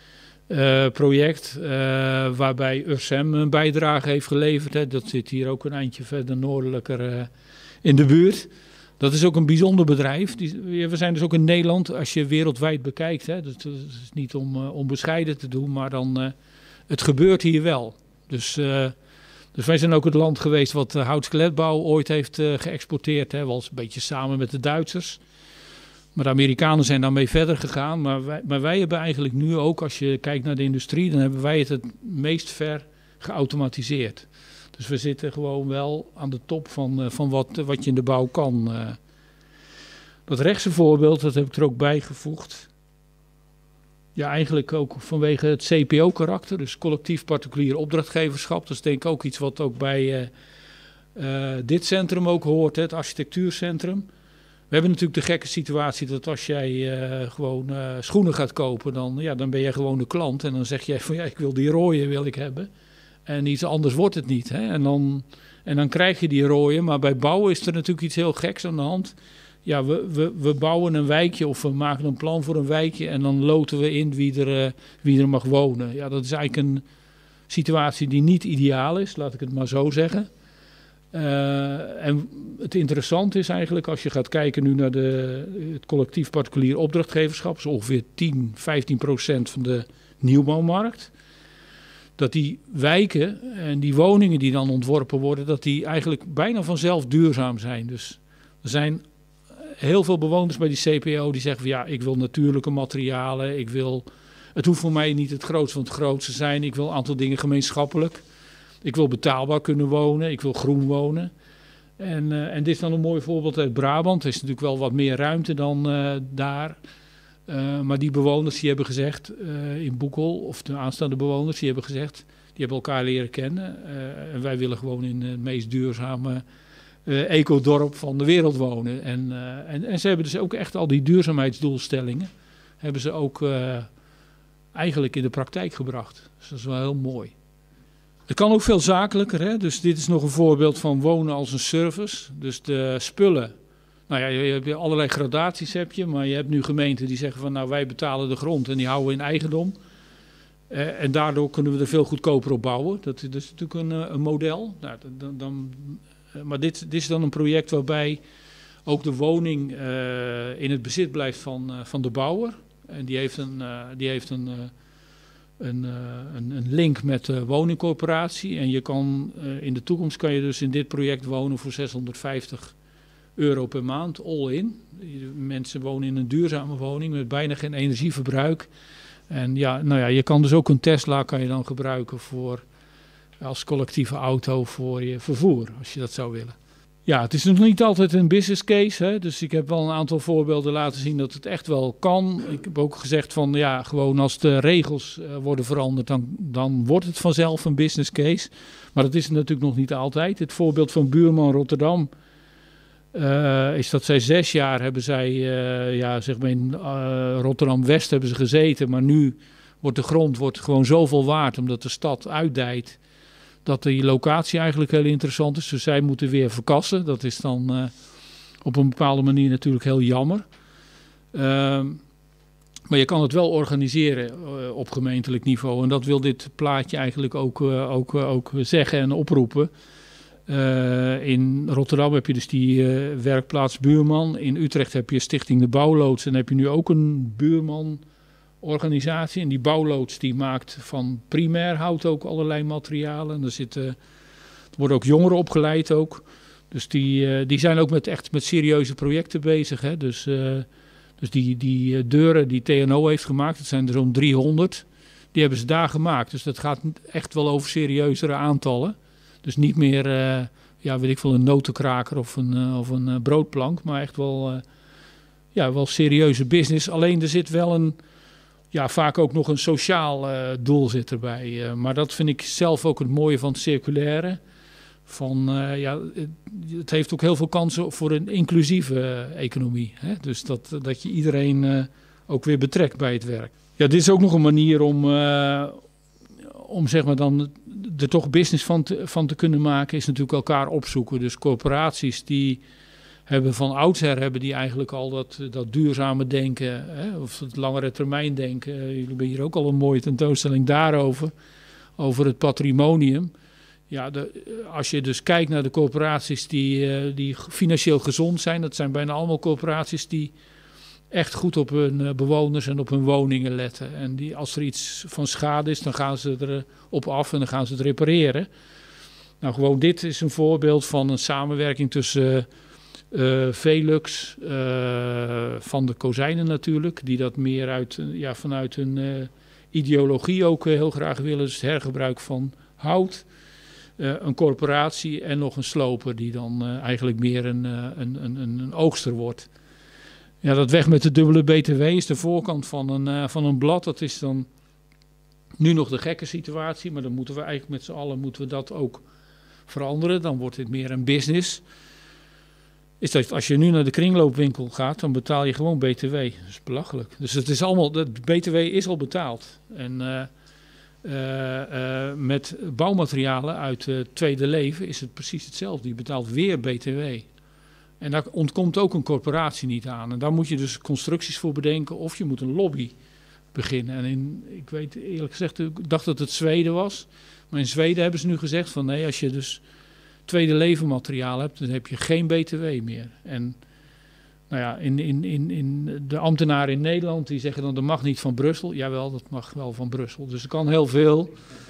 project waarbij URSEM een bijdrage heeft geleverd. Hè. Dat zit hier ook een eindje verder noordelijker in de buurt. Dat is ook een bijzonder bedrijf. We zijn dus ook in Nederland, als je wereldwijd bekijkt. Hè, dat is niet om bescheiden te doen, maar dan het gebeurt hier wel. Dus wij zijn ook het land geweest wat houtskeletbouw ooit heeft geëxporteerd. Hè, wel eens een beetje samen met de Duitsers. Maar de Amerikanen zijn daarmee verder gegaan. Maar wij hebben eigenlijk nu ook, als je kijkt naar de industrie, dan hebben wij het meest ver geautomatiseerd. Dus we zitten gewoon wel aan de top van wat je in de bouw kan. Dat rechtse voorbeeld, dat heb ik er ook bijgevoegd. Ja, eigenlijk ook vanwege het CPO-karakter, dus collectief particulier opdrachtgeverschap. Dat is denk ik ook iets wat ook bij dit centrum ook hoort, het architectuurcentrum. We hebben natuurlijk de gekke situatie dat als jij gewoon schoenen gaat kopen, dan ben je gewoon de klant. En dan zeg jij van ja, ik wil die rode wil ik hebben. En iets anders wordt het niet. Hè? En dan krijg je die rode. Maar bij bouwen is er natuurlijk iets heel geks aan de hand. Ja, we bouwen een wijkje of we maken een plan voor een wijkje. En dan loten we in wie er mag wonen. Ja, dat is eigenlijk een situatie die niet ideaal is. Laat ik het maar zo zeggen. En het interessante is eigenlijk als je gaat kijken nu naar het collectief particulier opdrachtgeverschap. Dat is ongeveer 10-15% van de nieuwbouwmarkt. Dat die wijken en die woningen die dan ontworpen worden, dat die eigenlijk bijna vanzelf duurzaam zijn. Dus er zijn heel veel bewoners bij die CPO die zeggen van ja, ik wil natuurlijke materialen, het hoeft voor mij niet het grootste van het grootste zijn, ik wil een aantal dingen gemeenschappelijk. Ik wil betaalbaar kunnen wonen, ik wil groen wonen. En dit is dan een mooi voorbeeld uit Brabant. Er is natuurlijk wel wat meer ruimte dan daar. Maar die bewoners die hebben gezegd in Boekel, of de aanstaande bewoners, die hebben gezegd, die hebben elkaar leren kennen. En wij willen gewoon in het meest duurzame ecodorp van de wereld wonen. En ze hebben dus ook echt al die duurzaamheidsdoelstellingen, hebben ze ook eigenlijk in de praktijk gebracht. Dus dat is wel heel mooi. Het kan ook veel zakelijker, hè? Dus dit is nog een voorbeeld van wonen als een service. Dus de spullen. Nou ja, je hebt allerlei gradaties maar je hebt nu gemeenten die zeggen van nou wij betalen de grond en die houden we in eigendom. En daardoor kunnen we er veel goedkoper op bouwen. Dat is natuurlijk een model. Nou, maar dit is dan een project waarbij ook de woning in het bezit blijft van de bouwer. En die heeft een link met de woningcorporatie. En je kan in de toekomst kan je dus in dit project wonen voor €650 per maand, all in. Mensen wonen in een duurzame woning met bijna geen energieverbruik. En je kan dus ook een Tesla kan je dan gebruiken als collectieve auto voor je vervoer, als je dat zou willen. Ja, het is nog niet altijd een business case, hè? Dus ik heb wel een aantal voorbeelden laten zien dat het echt wel kan. Ik heb ook gezegd van ja, gewoon als de regels worden veranderd, dan wordt het vanzelf een business case. Maar dat is het natuurlijk nog niet altijd. Het voorbeeld van Buurman Rotterdam is dat zij 6 jaar hebben zij, in Rotterdam-West hebben ze gezeten. Maar nu wordt de grond gewoon zoveel waard omdat de stad uitdijt. Dat die locatie eigenlijk heel interessant is. Dus zij moeten weer verkassen. Dat is dan op een bepaalde manier natuurlijk heel jammer. Maar je kan het wel organiseren op gemeentelijk niveau. En dat wil dit plaatje eigenlijk ook zeggen en oproepen. In Rotterdam heb je dus die werkplaats Buurman. In Utrecht heb je Stichting de Bouwloods. En heb je nu ook een buurmanorganisatie. En die bouwloods die maakt van primair hout ook allerlei materialen. Er worden ook jongeren opgeleid ook. Dus die zijn ook met serieuze projecten bezig. Hè. Dus die deuren die TNO heeft gemaakt, dat zijn er zo'n 300. die hebben ze daar gemaakt. Dus dat gaat echt wel over serieuzere aantallen. Dus niet meer, weet ik veel, een notenkraker of een broodplank, maar echt wel, wel serieuze business. Alleen er zit wel vaak ook nog een sociaal doel zit erbij. Maar dat vind ik zelf ook het mooie van het circulaire. Het heeft ook heel veel kansen voor een inclusieve economie. Hè? Dus dat je iedereen ook weer betrekt bij het werk. Ja, dit is ook nog een manier om zeg maar dan er toch business van te kunnen maken, is natuurlijk elkaar opzoeken. Dus corporaties die hebben van oudsher die eigenlijk al dat duurzame denken, hè, of het langere termijn denken. Jullie hebben hier ook al een mooie tentoonstelling daarover, over het patrimonium. Ja, als je dus kijkt naar de corporaties die financieel gezond zijn, dat zijn bijna allemaal corporaties die echt goed op hun bewoners en op hun woningen letten. En als er iets van schade is, dan gaan ze erop af en dan gaan ze het repareren. Nou, gewoon dit is een voorbeeld van een samenwerking tussen Velux, van de kozijnen natuurlijk, die dat meer vanuit hun ideologie ook heel graag willen. Dus het hergebruik van hout. Een corporatie en nog een sloper die dan eigenlijk meer een oogster wordt. Ja, dat weg met de dubbele BTW is de voorkant van een blad. Dat is dan nu nog de gekke situatie, maar dan moeten we eigenlijk met z'n allen dat ook veranderen. Dan wordt dit meer een business. Is dat als je nu naar de kringloopwinkel gaat, dan betaal je gewoon BTW. Dat is belachelijk. Dus het is allemaal, de BTW is al betaald. En met bouwmaterialen uit het tweede leven is het precies hetzelfde. Je betaalt weer BTW. En daar ontkomt ook een corporatie niet aan. En daar moet je dus constructies voor bedenken of je moet een lobby beginnen. En ik weet eerlijk gezegd, ik dacht dat het Zweden was. Maar in Zweden hebben ze nu gezegd van nee, als je dus tweede leven materiaal hebt, dan heb je geen BTW meer. En nou ja, in de ambtenaren in Nederland die zeggen dan dat mag niet van Brussel. Jawel, dat mag wel van Brussel. Dus er kan heel veel.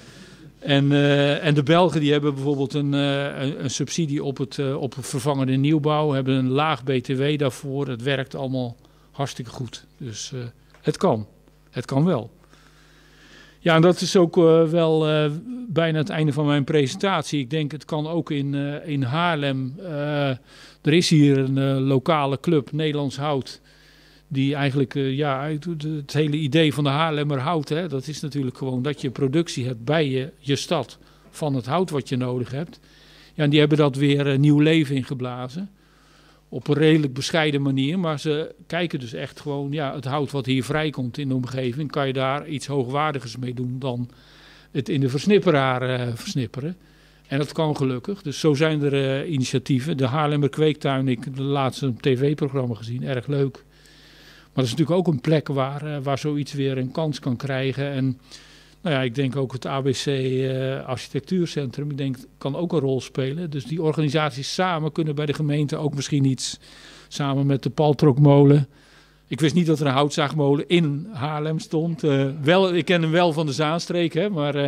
En de Belgen die hebben bijvoorbeeld een subsidie op het vervangende nieuwbouw. Hebben een laag BTW daarvoor. Het werkt allemaal hartstikke goed. Dus het kan. Het kan wel. Ja, en dat is ook wel bijna het einde van mijn presentatie. Ik denk het kan ook in Haarlem. Er is hier een lokale club, Nederlands Hout. Die eigenlijk, het hele idee van de Haarlemmer Hout, hè, dat is natuurlijk gewoon dat je productie hebt bij je stad van het hout wat je nodig hebt. Ja, en die hebben dat weer nieuw leven ingeblazen. Op een redelijk bescheiden manier, maar ze kijken dus echt gewoon, het hout wat hier vrijkomt in de omgeving, kan je daar iets hoogwaardigers mee doen dan het in de versnipperaar versnipperen. En dat kan gelukkig. Dus zo zijn er initiatieven. De Haarlemmer Kweektuin, ik heb laatst een tv-programma gezien, erg leuk. Maar dat is natuurlijk ook een plek waar zoiets weer een kans kan krijgen. En nou ja, ik denk ook het ABC Architectuurcentrum, ik denk, kan ook een rol spelen. Dus die organisaties samen kunnen bij de gemeente ook misschien iets, samen met de Paltrokmolen. Ik wist niet dat er een houtzaagmolen in Haarlem stond. Ik ken hem wel van de Zaanstreek, hè,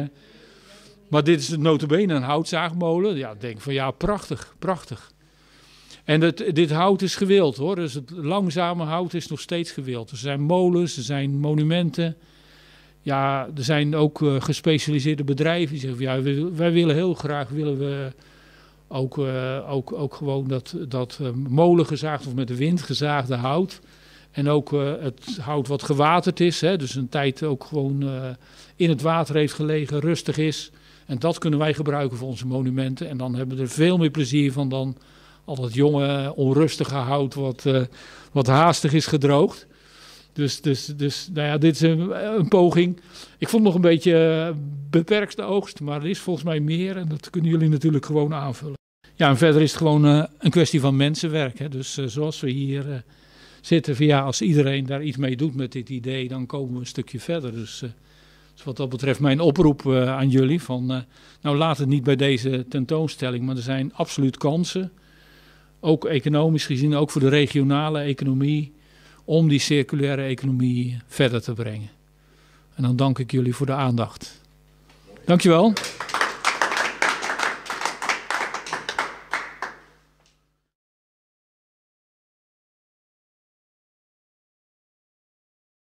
maar dit is nota bene een houtzaagmolen. Ja, ik denk van prachtig, prachtig. En dit hout is gewild hoor, dus het langzame hout is nog steeds gewild. Er zijn molens, er zijn monumenten. Ja, er zijn ook gespecialiseerde bedrijven die zeggen, wij willen heel graag, ook gewoon dat molengezaagd of met de wind gezaagde hout. En ook het hout wat gewaterd is, hè, dus een tijd ook gewoon in het water heeft gelegen, rustig is. En dat kunnen wij gebruiken voor onze monumenten. En dan hebben we er veel meer plezier van dan al dat jonge, onrustige hout wat haastig is gedroogd. Dus nou ja, dit is een poging. Ik vond nog een beetje beperkte oogst, maar er is volgens mij meer. En dat kunnen jullie natuurlijk gewoon aanvullen. Ja, en verder is het gewoon een kwestie van mensenwerk. Hè. Dus zoals we hier zitten, als iedereen daar iets mee doet met dit idee, dan komen we een stukje verder. Dus wat dat betreft mijn oproep aan jullie. Nou, laat het niet bij deze tentoonstelling, maar er zijn absoluut kansen. Ook economisch gezien, ook voor de regionale economie, om die circulaire economie verder te brengen. En dan dank ik jullie voor de aandacht. Dankjewel.